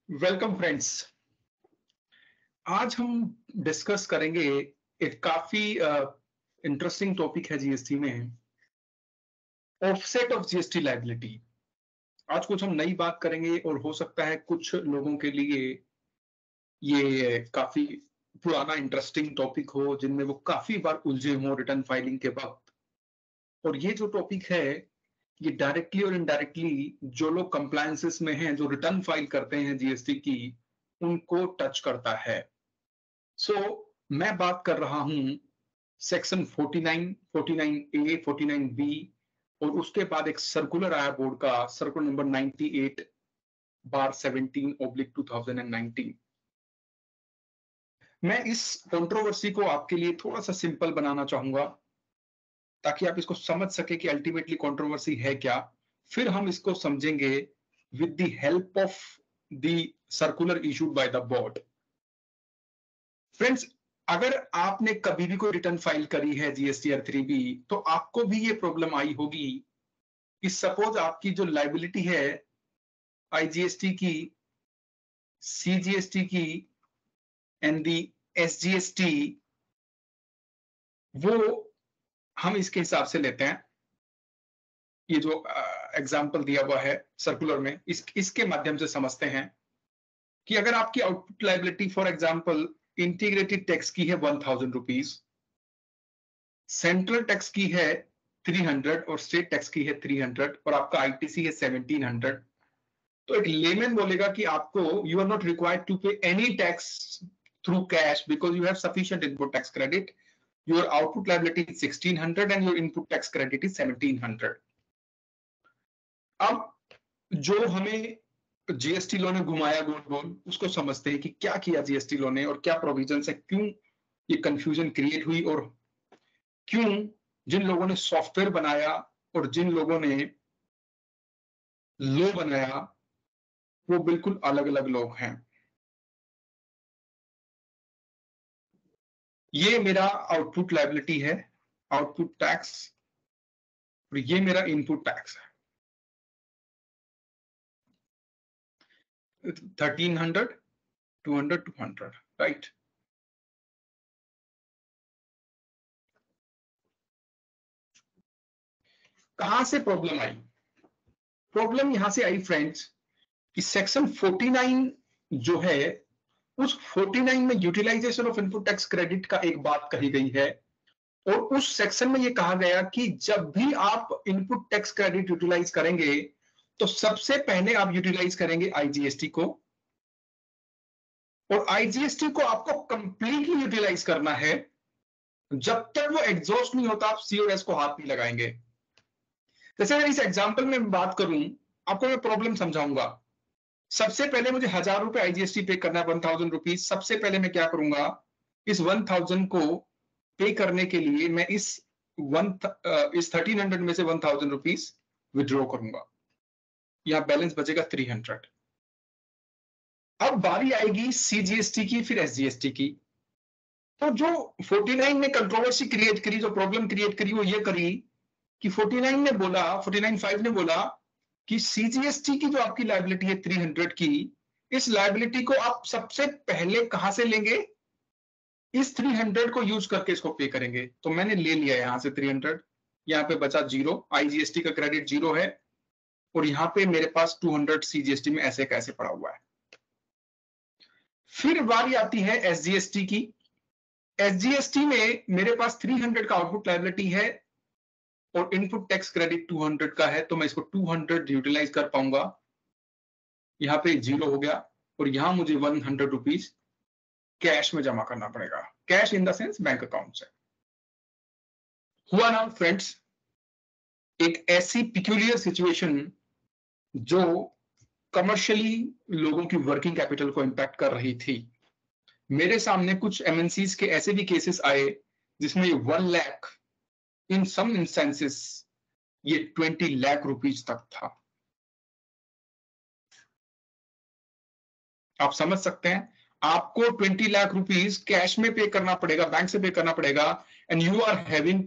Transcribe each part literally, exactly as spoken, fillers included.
Welcome friends. आज हम discuss करेंगे एक काफी इंटरेस्टिंग टॉपिक है जीएसटी में, ऑफसेट ऑफ जीएसटी लायबिलिटी। आज कुछ हम नई बात करेंगे और हो सकता है कुछ लोगों के लिए ये काफी पुराना इंटरेस्टिंग टॉपिक हो, जिनमें वो काफी बार उलझे हों रिटर्न फाइलिंग के वक्त। और ये जो टॉपिक है ये डायरेक्टली और इनडायरेक्टली जो लोग कंप्लायंसेस में हैं, जो रिटर्न फाइल करते हैं जीएसटी की, उनको टच करता है। सो so, मैं बात कर रहा हूं सेक्शन उनचास, उनचास ए, उनचास बी और उसके बाद एक सर्कुलर आया बोर्ड का, सर्कुलर नंबर अट्ठानवे बार सत्रह ऑब्लिक दो हज़ार उन्नीस। मैं इस कंट्रोवर्सी को आपके लिए थोड़ा सा सिंपल बनाना चाहूंगा ताकि आप इसको समझ सके कि अल्टीमेटली कंट्रोवर्सी है क्या। फिर हम इसको समझेंगे with the help of the circular issued by the board. Friends, अगर आपने कभी भी कोई रिटर्न फाइल करी है जीएसटी आर थ्री बी, तो आपको भी ये प्रॉब्लम आई होगी कि सपोज आपकी जो लाइबिलिटी है आईजीएसटी की, सीजीएसटी की एंड दी एसजीएसटी, वो हम इसके हिसाब से लेते हैं। ये जो एग्जांपल uh, दिया हुआ है सर्कुलर में, इस इसके माध्यम से समझते हैं कि अगर आपकी output liability for example integrated tax की है one thousand rupees, central tax की है थ्री हंड्रेड और स्टेट टैक्स की है थ्री हंड्रेड और आपका आईटीसी है सेवनटीन हंड्रेड, तो एक लेमैन बोलेगा कि आपको you are not required to pay any tax through cash because you have sufficient input tax credit, your output liability is sixteen hundred and your input tax credit is seventeen hundred. अब जो हमें GST law ने घुमाया गोल गोल, उसको समझते हैं कि क्या किया जीएसटी लॉ ने और क्या प्रोविजन है, क्यों ये कंफ्यूजन क्रिएट हुई और क्यों जिन लोगों ने सॉफ्टवेयर बनाया और जिन लोगों ने लॉ बनाया वो बिल्कुल अलग अलग लोग हैं। ये मेरा आउटपुट लायबिलिटी है, आउटपुट टैक्स, और ये मेरा इनपुट टैक्स है thirteen hundred, two hundred, two hundred, right. कहां से प्रॉब्लम आई? प्रॉब्लम यहां से आई फ्रेंड्स कि सेक्शन उनचास जो है, उस उनचास में utilization of input tax credit का एक बात कही गई है और उस सेक्शन में यह कहा गया कि जब भी आप इनपुट टैक्स क्रेडिट यूटिलाइज करेंगे तो सबसे पहले आप यूटिलाइज करेंगे आईजीएसटी को, और आईजीएसटी को आपको कंप्लीटली यूटिलाइज करना है। जब तक वो एग्जॉस्ट नहीं होता आप सी और एस को हाथ नहीं लगाएंगे। जैसे अगर इस एग्जांपल में बात करूं, आपको मैं प्रॉब्लम समझाऊंगा। सबसे पहले मुझे हजार रुपए आईजीएसटी पे करना है, वन थाउजेंड रुपीज। सबसे पहले मैं क्या करूंगा, इस वन थाउजेंड को पे करने के लिए मैं इस वन इस थर्टीन हंड्रेड में से वन थाउजेंड रुपीज विड्रॉ करूंगा, यहां बैलेंस बचेगा थ्री हंड्रेड। अब बारी आएगी सीजीएसटी की, फिर एसजीएसटी की। तो जो उनचास ने कंट्रोवर्सी क्रिएट करी, जो प्रॉब्लम क्रिएट करी, वो ये करी कि उनचास ने बोला, उनचास फाइव ने बोला कि सीजीएसटी की जो आपकी लायबिलिटी है थ्री हंड्रेड की, इस लायबिलिटी को आप सबसे पहले कहां से लेंगे, इस थ्री हंड्रेड को यूज करके इसको पे करेंगे। तो मैंने ले लिया यहां से थ्री हंड्रेड, यहां पे बचा जीरो, आईजीएसटी का क्रेडिट जीरो है और यहां पे मेरे पास टू हंड्रेड सीजीएसटी में ऐसे कैसे पड़ा हुआ है। फिर बारी आती है एसजीएसटी की। एसजीएसटी में मेरे पास थ्री हंड्रेड का आउटपुट लायबिलिटी है और input tax credit two hundred का है, तो मैं इसको टू हंड्रेड यूटिलाइज कर पाऊंगा। यहां पे जीरो हो गया और यहां मुझे वन हंड्रेड रुपीज कैश में जमा करना पड़ेगा, cash in the sense bank account से। हुआ ना फ्रेंड्स, एक ऐसी पिक्यूलियर सिचुएशन जो कमर्शियली लोगों की वर्किंग कैपिटल को इंपैक्ट कर रही थी। मेरे सामने कुछ एमएनसीज के ऐसे भी केसेस आए जिसमें one lakh, in some instances ये ट्वेंटी लाख रुपीज तक था। आप समझ सकते हैं, आपको ट्वेंटी लाख रुपीज कैश में पे करना पड़ेगा, बैंक से पे करना पड़ेगा, and you are having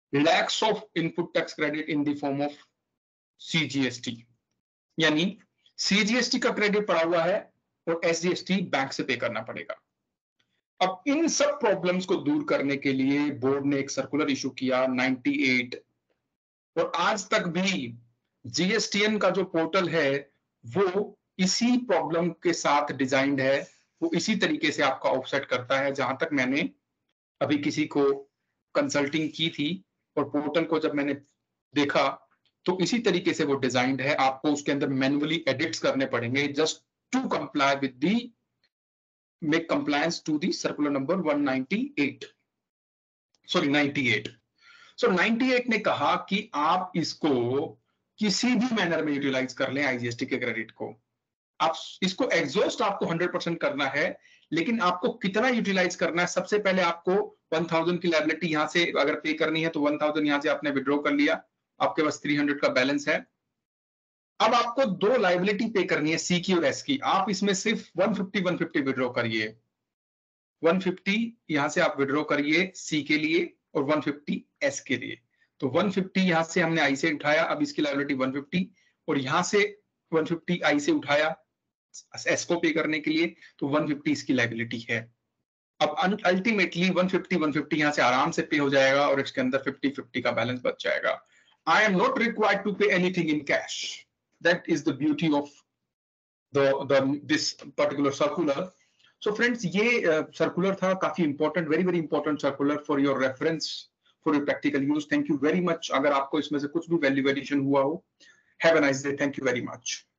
lacks of input tax credit in the form of CGST. यानी सीजीएसटी का क्रेडिट पड़ा हुआ है और एसजीएसटी बैंक से पे करना पड़ेगा। अब इन सब प्रॉब्लम्स को दूर करने के लिए बोर्ड ने एक सर्कुलर इशू किया अट्ठानवे, और आज तक भी जीएसटीएन का जो पोर्टल है वो इसी प्रॉब्लम के साथ डिजाइंड है, वो इसी तरीके से आपका ऑफसेट करता है। जहां तक मैंने अभी किसी को कंसल्टिंग की थी और पोर्टल को जब मैंने देखा तो इसी तरीके से वो डिजाइंड है। आपको उसके अंदर मैन्युअली एडिट्स करने पड़ेंगे just to comply with the make compliance to the circular number one ninety eight, sorry ninety eight. So अट्ठानवे ने कहा कि आप इसको किसी भी मैनर में यूटिलाइज कर लें आईजीएसटी के क्रेडिट को। आप इसको एग्जॉस्ट आपको हंड्रेड परसेंट करना है, लेकिन आपको कितना यूटिलाइज करना है? सबसे पहले आपको वन थाउजेंड की लायबिलिटी यहां से अगर पे करनी है तो वन थाउजेंड यहां से आपने विड्रॉ कर लिया, आपके पास थ्री हंड्रेड का बैलेंस है। अब आपको दो लायबिलिटी पे करनी है, सी की और एस की। आप इसमें सिर्फ one fifty one fifty withdraw करिए। वन फिफ्टी यहां से आप विड्रॉ करिए सी के लिए और वन फिफ्टी एस के लिए। तो वन फिफ्टी यहां से हमने आई से उठाया, अब इसकी लायबिलिटी वन फिफ्टी, और यहां से वन फिफ्टी आई से उठाया एस को पे करने के लिए, तो वन फिफ्टी इसकी लायबिलिटी है। अब ultimately one fifty one fifty यहां से आराम से पे हो जाएगा और इसके अंदर फिफ्टी फिफ्टी का बैलेंस बच जाएगा। I am not required to pay anything in cash. That is the beauty of the this particular circular. So friends, ये सर्कुलर uh, था, काफी important, very very important circular for your reference, for your practical use. Thank you very much. अगर आपको इसमें से कुछ भी value addition हुआ हो, have a nice day. Thank you very much.